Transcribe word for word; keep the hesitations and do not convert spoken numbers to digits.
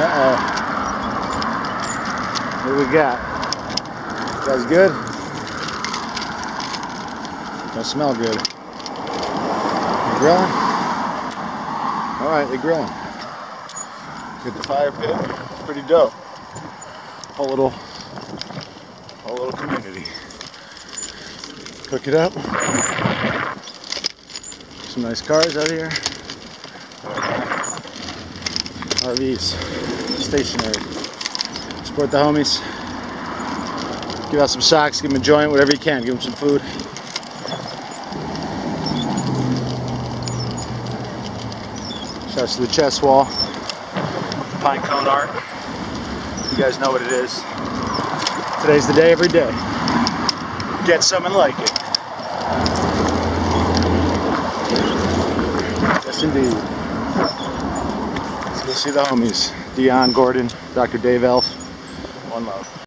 Uh-oh. What do we got? You guys good? Don't smell good. You grilling? Alright, they're grilling. Get the fire pit. It's pretty dope. Whole little, whole little community. Cook it up. Some nice cars out here. R Vs. Stationary. Support the homies. Give out some socks, give them a joint, whatever you can. Give them some food. Shouts to the chest wall. Pine cone art. You guys know what it is. Today's the day, every day. Get some and like it. Yes, indeed. Let's go see the homies. Dion, Gordon, Doctor Dave Elf. One love.